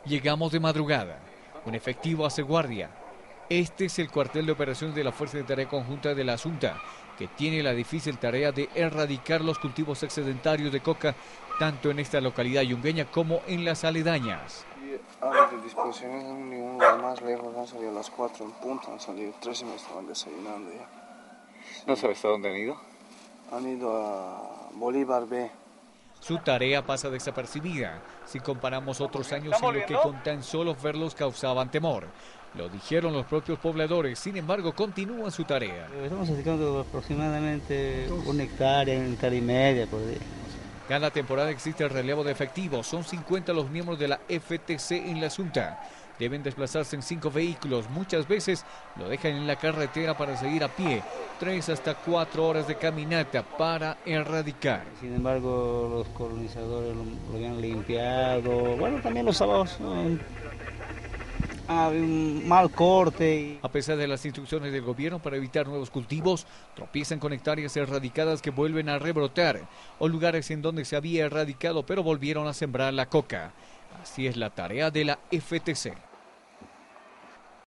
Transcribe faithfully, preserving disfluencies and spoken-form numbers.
Llegamos de madrugada. Un efectivo hace guardia. Este es el cuartel de operaciones de la Fuerza de Tarea Conjunta de la Asunta, que tiene la difícil tarea de erradicar los cultivos excedentarios de coca, tanto en esta localidad yungueña como en las aledañas. Y ahora de disposiciones en ningún lugar más lejos, han salido a las cuatro en punto, han salido tres y me estaban desayunando ya. Sí. ¿No sabes a dónde han ido? Han ido a Bolívar B. Su tarea pasa desapercibida si comparamos otros años en los que con tan solo verlos causaban temor. Lo dijeron los propios pobladores, sin embargo continúan su tarea. Estamos dedicando aproximadamente una hectárea, una hectárea y media por día. Cada temporada existe el relevo de efectivos, son cincuenta los miembros de la F T C en la Asunta. Deben desplazarse en cinco vehículos, muchas veces lo dejan en la carretera para seguir a pie, tres hasta cuatro horas de caminata para erradicar. Sin embargo, los colonizadores lo, lo habían limpiado, bueno, también los sábados, ¿no? Ah, un mal corte. Y... A pesar de las instrucciones del gobierno para evitar nuevos cultivos, tropiezan con hectáreas erradicadas que vuelven a rebrotar, o lugares en donde se había erradicado pero volvieron a sembrar la coca. Así es la tarea de la F T C.